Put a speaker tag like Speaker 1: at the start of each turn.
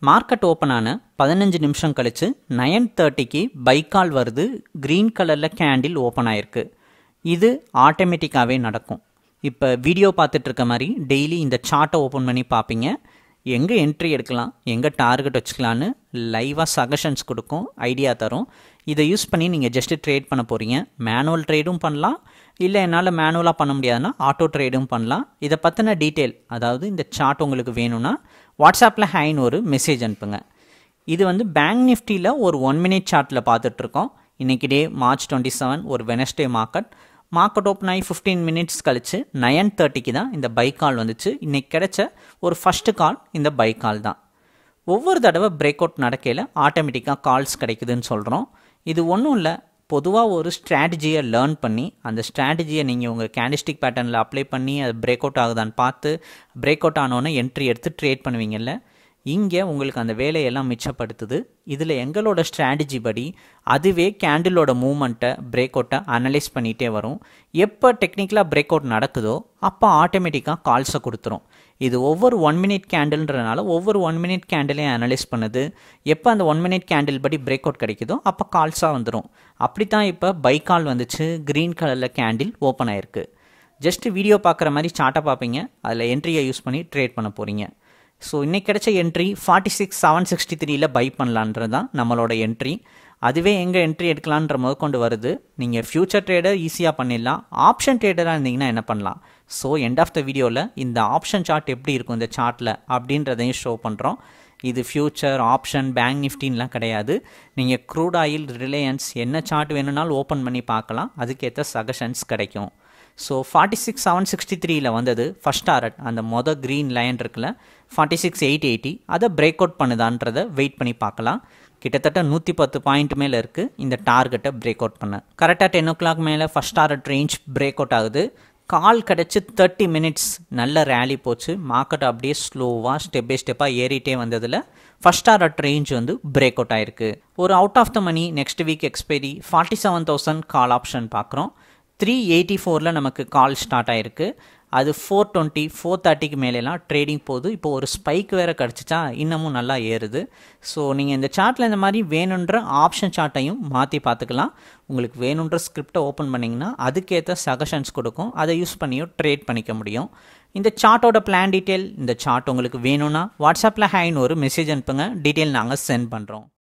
Speaker 1: Market open ஆன 15 நிமிஷம் கழிச்சு 9:30க்கு பை கால் வருது. க்ரீன் கலரில் கேண்டில் ஓப்பன் ஆயிருக்கு. இது ஆட்டோமேட்டிக்காகவே நடக்கும். இப்போ வீடியோ பார்த்துட்டு இருக்க மாதிரி டெய்லி இந்த சார்ட்டை ஓப்பன் பண்ணி பார்ப்பீங்க. எங்கே என்ட்ரி எடுக்கலாம், எங்கே டார்கெட் வச்சுக்கலான்னு லைவாக சஜஷன்ஸ் கொடுக்கும், ஐடியா தரும். இதை யூஸ் பண்ணி நீங்கள் ஜஸ்ட்டு ட்ரேட் பண்ண போகிறீங்க. மேனுவல் ட்ரேடும் பண்ணலாம், இல்லை என்னால் மேனுவலாக பண்ண முடியாதுன்னா ஆட்டோ ட்ரேடும் பண்ணலாம். இதை பற்றின டீட்டெயில், அதாவது இந்த சார்ட் உங்களுக்கு வேணும்னா வாட்ஸ்அப்பில் ஹைன்னு ஒரு மெசேஜ் அனுப்புங்க. இது வந்து பேங்க் நிஃப்டியில் ஒரு 1 minute சார்ட்டில் பார்த்துட்ருக்கோம். இன்றைக்கி டே March 27, ஒரு வெனஸ்டே மார்க்கெட் ஓப்பன் ஆகி 15 minutes கழிச்சு 9:30க்கு தான் இந்த பை கால் வந்துச்சு. இன்றைக்கி கிடைச்ச ஒரு ஃபஸ்ட்டு கால் இந்த பை கால் தான். ஒவ்வொரு தடவை பிரேக் அவுட் நடக்கையில் ஆட்டோமேட்டிக்காக கால்ஸ் கிடைக்குதுன்னு சொல்கிறோம். இது ஒன்றும் இல்லை, பொதுவாக ஒரு ஸ்ட்ராட்டஜியை லேர்ன் பண்ணி அந்த ஸ்ட்ராட்டஜியை நீங்கள் உங்கள் கேண்டிஸ்டிக் பேட்டர்னில் அப்ளை பண்ணி அது பிரேக் அவுட் ஆகுதான்னு பார்த்து பிரேக் அவுட் ஆனோன்னே என்ட்ரி எடுத்து ட்ரேட் பண்ணுவீங்கல்ல, இங்கே உங்களுக்கு அந்த வேலையெல்லாம் மிச்சப்படுத்துது. இதில் எங்களோட ஸ்ட்ராட்டஜி படி அதுவே கேண்டிலோட மூமெண்ட்டை பிரேக் அவுட்டை அனலைஸ் பண்ணிகிட்டே வரும். எப்போ டெக்னிக்கலாக பிரேக் அவுட் நடக்குதோ அப்போ ஆட்டோமேட்டிக்காக கால்ஸை கொடுத்துரும். இது ஒவ்வொரு 1 minute கேண்டில்ன்றனால ஒவ்வொரு 1 minute கேண்டிலையும் அனலைஸ் பண்ணுது. எப்போ அந்த 1 minute கேண்டில் படி பிரேக் அவுட் கிடைக்குதோ அப்போ கால்ஸாக வந்துடும். அப்படி தான் இப்போ பை கால் வந்துச்சு. க்ரீன் கலரில் கேண்டில் ஓப்பன் ஆயிருக்கு. ஜஸ்ட் வீடியோ பார்க்குற மாதிரி சார்ட்டை பார்ப்பீங்க, அதில் என்ட்ரியை யூஸ் பண்ணி ட்ரேட் பண்ண போகிறீங்க. ஸோ இன்றைக்கி கிடைச்ச என்ட்ரி 46,763ல் பை பண்ணலான்றது தான் நம்மளோட என்ட்ரி. அதுவே எங்கே என்ட்ரி எடுக்கலான்ற முதற்கொண்டு வருது. நீங்கள் ஃபியூச்சர் ட்ரேடர் ஈஸியாக பண்ணிடலாம். ஆப்ஷன் ட்ரேடராக இருந்தீங்கன்னா என்ன பண்ணலாம்? ஸோ எண்ட் ஆஃப் த வீடியோவில் இந்த ஆப்ஷன் சார்ட் எப்படி இருக்கும் இந்த சார்ட்டில் அப்படின்றதையும் ஷோ பண்ணுறோம். இது ஃபியூச்சர், ஆப்ஷன், பேங்க் நிஃப்டின்லாம் கிடையாது. நீங்கள் க்ரூட் ஆயில், ரிலையன்ஸ் என்ன சார்ட் வேணும்னாலும் ஓப்பன் பண்ணி பார்க்கலாம். அதுக்கேற்ற சஜஷன்ஸ் கிடைக்கும். ஸோ 46,763ல் வந்தது ஃபஸ்ட் டாரட், அந்த க்ரீன் லைன் இருக்குல்ல 46,880, அதை பிரேக் அவுட் பண்ணுதான்றதை வெயிட் பண்ணி பார்க்கலாம். கிட்டத்தட்ட 110 பாயிண்ட் மேலே இருக்குது இந்த டார்கெட்டை பிரேக் அவுட் பண்ண. கரெக்டாக 10 o'clock மேலே first target range break out ஆகுது. கால் கிடச்சி 30 minutes நல்ல ரேலி போச்சு. மார்க்கெட் அப்படியே ஸ்லோவாக ஸ்டெப் பை ஸ்டெப்பாக ஏறிட்டே வந்ததில் ஃபஸ்ட் டாரட் ரேஞ்ச் வந்து பிரேக் அவுட் ஆயிருக்கு. ஒரு out of the money next week expiry 47,000 call option பார்க்குறோம். 384ல் நமக்கு கால் ஸ்டார்ட் ஆகிருக்கு. அது 420, 430க்கு மேலெலாம் ட்ரேடிங் போகுது. இப்போ ஒரு ஸ்பைக் வேறு கிடச்சிச்சா இன்னமும் நல்லா ஏறுது. ஸோ நீங்கள் இந்த சார்ட்டில் இந்த மாதிரி வேணுன்ற ஆப்ஷன் சார்ட்டையும் மாற்றி பார்த்துக்கலாம். உங்களுக்கு வேணுன்ற ஸ்கிரிப்டை ஓப்பன் பண்ணிங்கன்னா அதுக்கேற்ற சஜஷன்ஸ் கொடுக்கும். அதை யூஸ் பண்ணியும் ட்ரேட் பண்ணிக்க முடியும். இந்த சார்ட்டோட பிளான் டீட்டெயில், இந்த சார்ட் உங்களுக்கு வேணும்னா வாட்ஸ்அப்பில் ஹைன்னு ஒரு மெசேஜ் அனுப்புங்க. டீட்டெயில் நாங்கள் சென்ட் பண்ணுறோம்.